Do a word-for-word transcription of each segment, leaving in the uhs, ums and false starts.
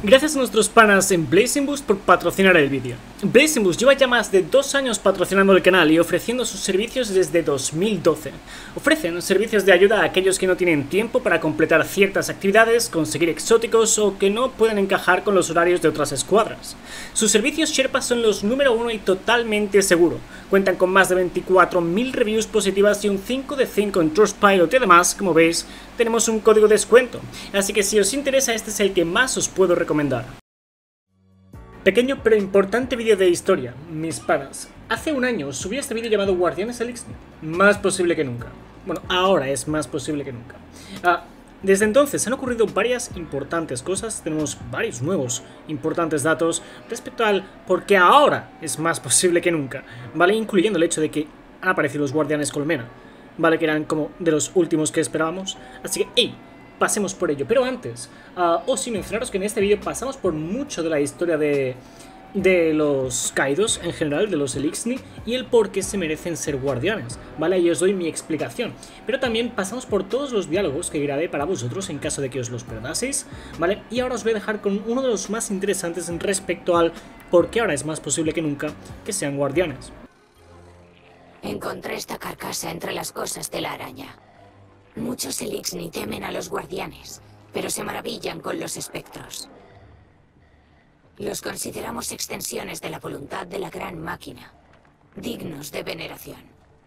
Gracias a nuestros panas en Blazing Boost por patrocinar el vídeo. Blazing Boost lleva ya más de dos años patrocinando el canal y ofreciendo sus servicios desde dos mil doce. Ofrecen servicios de ayuda a aquellos que no tienen tiempo para completar ciertas actividades, conseguir exóticos o que no pueden encajar con los horarios de otras escuadras. Sus servicios Sherpa son los número uno y totalmente seguro. Cuentan con más de veinticuatro mil reviews positivas y un cinco de cinco en Trustpilot y además, como veis, tenemos un código de descuento. Así que si os interesa, este es el que más os puedo recomendar. Pequeño pero importante vídeo de historia, mis panas. Hace un año subí este vídeo llamado Guardianes Elixni. Más posible que nunca. Bueno, ahora es más posible que nunca. Ah, desde entonces han ocurrido varias importantes cosas. Tenemos varios nuevos importantes datos respecto al por qué ahora es más posible que nunca, ¿vale? Incluyendo el hecho de que han aparecido los Guardianes Colmena, ¿vale? Que eran como de los últimos que esperábamos. Así que, ¡hey! Pasemos por ello. Pero antes, uh, os sí mencionaros que en este vídeo pasamos por mucho de la historia de, de los Kaidos en general, de los Elixni, y el por qué se merecen ser guardianes, ¿vale? Y os doy mi explicación. Pero también pasamos por todos los diálogos que grabé para vosotros en caso de que os los perdaseis, ¿vale? Y ahora os voy a dejar con uno de los más interesantes respecto al por qué ahora es más posible que nunca que sean guardianes. Encontré esta carcasa entre las cosas de la araña. Muchos Elixni temen a los guardianes, pero se maravillan con los espectros. Los consideramos extensiones de la voluntad de la gran máquina, dignos de veneración.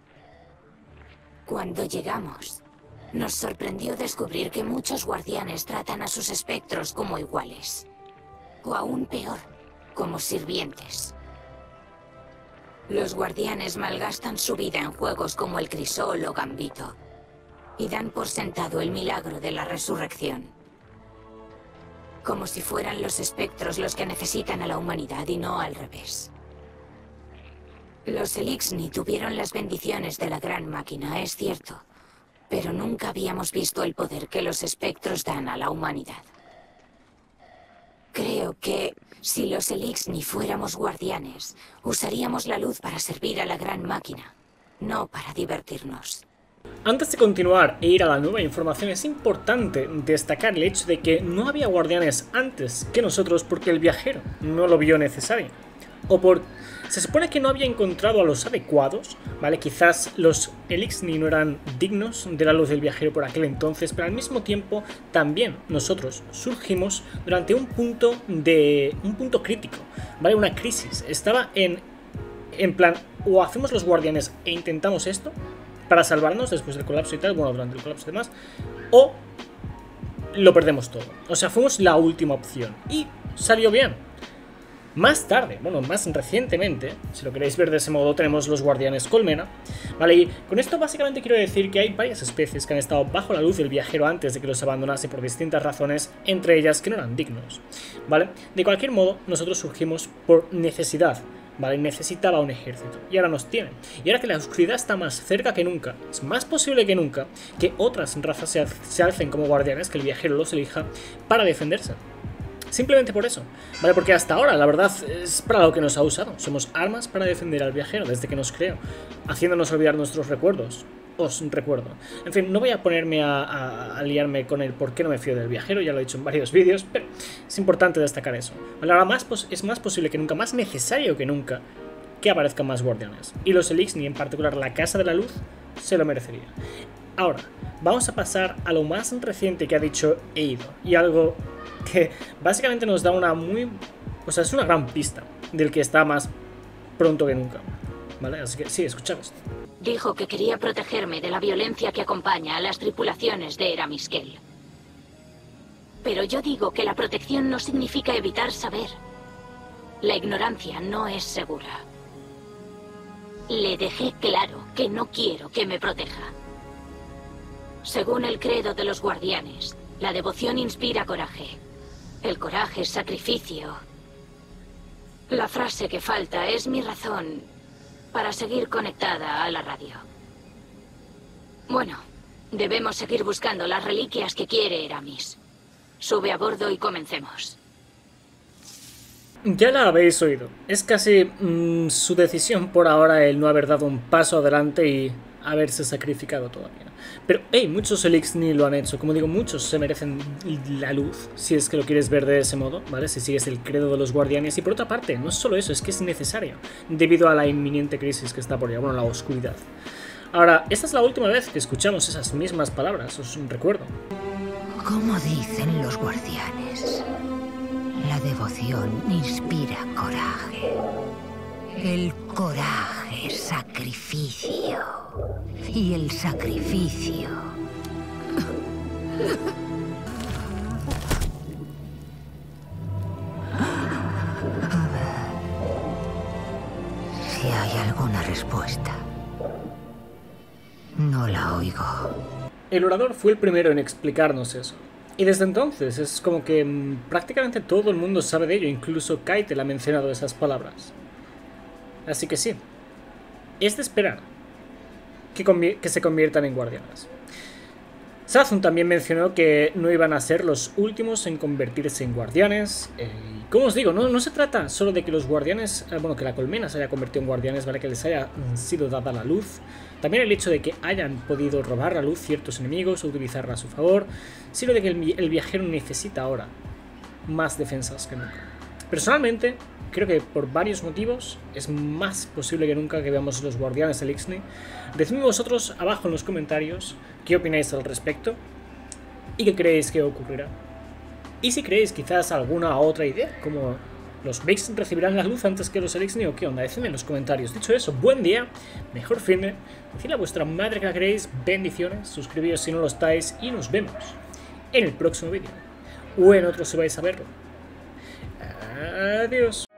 Cuando llegamos, nos sorprendió descubrir que muchos guardianes tratan a sus espectros como iguales, o aún peor, como sirvientes. Los guardianes malgastan su vida en juegos como el Crisol o Gambito, y dan por sentado el milagro de la resurrección. Como si fueran los espectros los que necesitan a la humanidad y no al revés. Los Elixni tuvieron las bendiciones de la gran máquina, es cierto, pero nunca habíamos visto el poder que los espectros dan a la humanidad. Creo que si los Elixni fuéramos guardianes, usaríamos la luz para servir a la gran máquina, no para divertirnos. Antes de continuar e ir a la nueva información, es importante destacar el hecho de que no había guardianes antes que nosotros porque el viajero no lo vio necesario. O por... se supone que no había encontrado a los adecuados, ¿vale? Quizás los Elixni no eran dignos de la luz del viajero por aquel entonces, pero al mismo tiempo también nosotros surgimos durante un punto de... un punto crítico, ¿vale? Una crisis. Estaba en... en plan, o hacemos los guardianes e intentamos esto para salvarnos después del colapso y tal, bueno, durante el colapso y demás, o lo perdemos todo. O sea, fuimos la última opción y salió bien. Más tarde, bueno, más recientemente, si lo queréis ver de ese modo, tenemos los Guardianes Colmena, ¿vale? Y con esto básicamente quiero decir que hay varias especies que han estado bajo la luz del viajero antes de que los abandonase por distintas razones, entre ellas que no eran dignos, ¿vale? De cualquier modo, nosotros surgimos por necesidad, ¿vale? Necesitaba un ejército y ahora nos tienen. Y ahora que la oscuridad está más cerca que nunca, es más posible que nunca que otras razas se, se alcen como guardianes, que el viajero los elija para defenderse. Simplemente por eso, ¿vale? Porque hasta ahora, la verdad, es para lo que nos ha usado. Somos armas para defender al viajero desde que nos creó, haciéndonos olvidar nuestros recuerdos. Os recuerdo. En fin, no voy a ponerme a, a, a liarme con el por qué no me fío del viajero, ya lo he dicho en varios vídeos, pero es importante destacar eso. Vale, ahora más es más posible que nunca, más necesario que nunca, que aparezcan más guardianes. Y los Elixni, en particular la Casa de la Luz, se lo merecería. Ahora, vamos a pasar a lo más reciente que ha dicho Eido, y algo que básicamente nos da una muy... o sea, es una gran pista del que está más pronto que nunca. ¿Vale? Así que sí, escuchamos. Dijo que quería protegerme de la violencia que acompaña a las tripulaciones de Eramiskel. Pero yo digo que la protección no significa evitar saber. La ignorancia no es segura. Le dejé claro que no quiero que me proteja. Según el credo de los guardianes, la devoción inspira coraje. El coraje es sacrificio. La frase que falta es mi razón para seguir conectada a la radio. Bueno, debemos seguir buscando las reliquias que quiere Eramis. Sube a bordo y comencemos. Ya la habéis oído. Es casi mmm, su decisión por ahora el no haber dado un paso adelante y haberse sacrificado todavía. Pero, hey, muchos Eliksni lo han hecho. Como digo, muchos se merecen la luz, si es que lo quieres ver de ese modo, ¿vale? Si sigues el credo de los guardianes. Y por otra parte, no es solo eso, es que es necesario, debido a la inminente crisis que está por llegar, bueno, la oscuridad. Ahora, esta es la última vez que escuchamos esas mismas palabras, os recuerdo. Como dicen los guardianes, la devoción inspira coraje. El coraje es sacrificio. Y el sacrificio... A ver... si hay alguna respuesta. No la oigo. El orador fue el primero en explicarnos eso. Y desde entonces es como que mmm, prácticamente todo el mundo sabe de ello, incluso Keitel ha mencionado esas palabras. Así que sí, es de esperar que, que se conviertan en guardianes. Sazun también mencionó que no iban a ser los últimos en convertirse en guardianes. Eh, y como os digo, no, no se trata solo de que los guardianes, eh, bueno, que la colmena se haya convertido en guardianes, ¿vale? Que les haya mm, sido dada la luz. También el hecho de que hayan podido robar la luz ciertos enemigos o utilizarla a su favor, sino de que el, el viajero necesita ahora más defensas que nunca. Personalmente, creo que por varios motivos es más posible que nunca que veamos los guardianes del Eliksni. Decidme vosotros abajo en los comentarios qué opináis al respecto y qué creéis que ocurrirá. Y si creéis quizás alguna otra idea, como los Vex recibirán la luz antes que los Eliksni o qué onda, decidme en los comentarios. Dicho eso, buen día, mejor fin de, decidle a vuestra madre que la queréis, bendiciones, suscribíos si no lo estáis y nos vemos en el próximo vídeo o en otro si vais a verlo. Adiós.